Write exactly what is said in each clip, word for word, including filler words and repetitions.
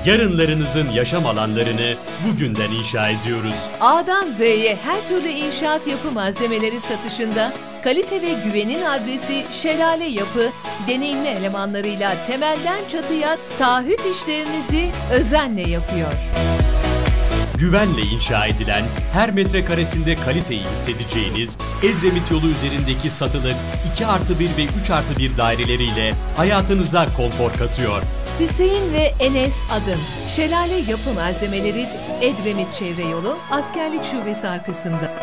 Yarınlarınızın yaşam alanlarını bugünden inşa ediyoruz. A'dan Z'ye her türlü inşaat yapı malzemeleri satışında kalite ve güvenin adresi Şelale Yapı, deneyimli elemanlarıyla temelden çatıya taahhüt işlerinizi özenle yapıyor. Güvenle inşa edilen, her metrekaresinde kaliteyi hissedeceğiniz Edremit yolu üzerindeki satılık iki artı bir ve üç artı bir daireleriyle hayatınıza konfor katıyor. Hüseyin ve Enes Adın, Şelale Yapı Malzemeleri, Edremit Çevre Yolu, Askerlik Şubesi arkasında.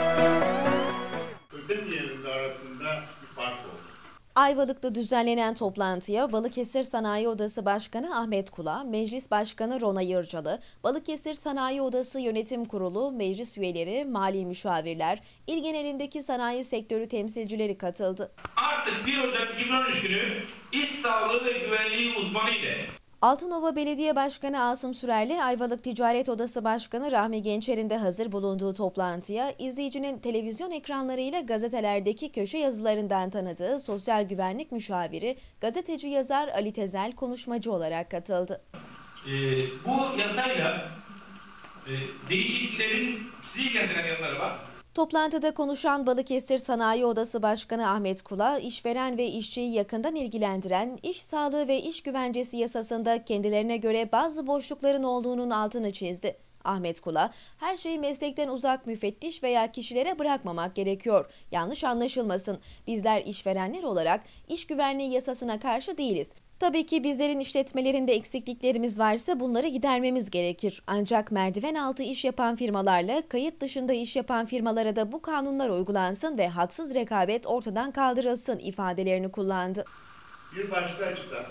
Ödemeyenin arasında bir fark oldu. Ayvalık'ta düzenlenen toplantıya Balıkesir Sanayi Odası Başkanı Ahmet Kula, Meclis Başkanı Rona Yırcalı, Balıkesir Sanayi Odası Yönetim Kurulu, meclis üyeleri, mali müşavirler, il genelindeki sanayi sektörü temsilcileri katıldı. Artık bir Ocak iki bin on üç günü İş Sağlığı ve Güvenliği uzmanı ile Altınova Belediye Başkanı Asım Sürerli, Ayvalık Ticaret Odası Başkanı Rahmi Gençer'in de hazır bulunduğu toplantıya izleyicinin televizyon ekranlarıyla gazetelerdeki köşe yazılarından tanıdığı sosyal güvenlik müşaviri, gazeteci yazar Ali Tezel konuşmacı olarak katıldı. e, bu yasayla e, değişikliklerin sizi ilgilendiren yanları var. Toplantıda konuşan Balıkesir Sanayi Odası Başkanı Ahmet Kula, işveren ve işçiyi yakından ilgilendiren iş sağlığı ve iş güvencesi yasasında kendilerine göre bazı boşlukların olduğunun altını çizdi. Ahmet Kula, her şeyi meslekten uzak müfettiş veya kişilere bırakmamak gerekiyor. Yanlış anlaşılmasın, bizler işverenler olarak iş güvenliği yasasına karşı değiliz. Tabii ki bizlerin işletmelerinde eksikliklerimiz varsa bunları gidermemiz gerekir. Ancak merdiven altı iş yapan firmalarla kayıt dışında iş yapan firmalara da bu kanunlar uygulansın ve haksız rekabet ortadan kaldırılsın ifadelerini kullandı. Bir başka açıdan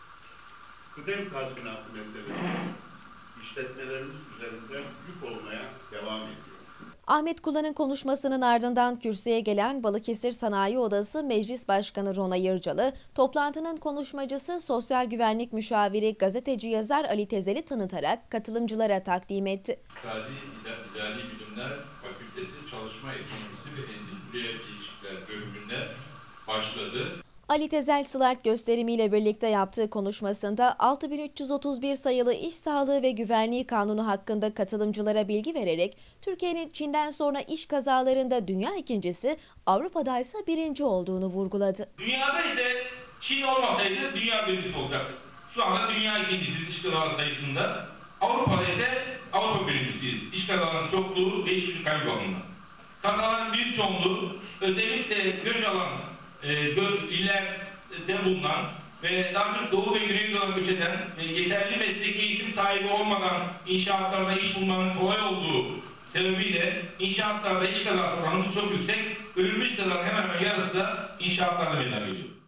kıdem tazminatı meselesi işletmelerimiz üzerinde yük olmaya devam ediyor. Ahmet Kula'nın konuşmasının ardından kürsüye gelen Balıkesir Sanayi Odası Meclis Başkanı Rona Yırcalı, toplantının konuşmacısı sosyal güvenlik müşaviri gazeteci yazar Ali Tezel'i tanıtarak katılımcılara takdim etti. İktisadi İdari Bilimler Fakültesi Çalışma Ekonomisi ve Endüstriyel İlişkiler bölümünde başladı. Ali Tezel slide gösterimiyle birlikte yaptığı konuşmasında altı bin üç yüz otuz bir sayılı İş Sağlığı ve Güvenliği Kanunu hakkında katılımcılara bilgi vererek Türkiye'nin Çin'den sonra iş kazalarında dünya ikincisi, Avrupa'da ise birinci olduğunu vurguladı. Dünyada ise Çin olmasaydı dünya birincisi olacaktı. Şu anda dünya ikincisi iş kazaları sayısında. Avrupa'da ise Avrupa birincisiyiz. İş kazalarının çokluğu ve işsizlik kaybı bakımından. Kazaların büyük çoğunluğu özellikle göç alan e, illerde bulunan ve daha çok Doğu ve Güneydoğu'dan göç eden ve yeterli mesleki eğitim sahibi olmadan inşaatlarda iş bulmanın kolay olduğu sebebiyle inşaatlarda iş kazası oranı çok yüksek. Ölümlü iş kazalarının hemen hemen yarısı da inşaatlarda meydana geliyor.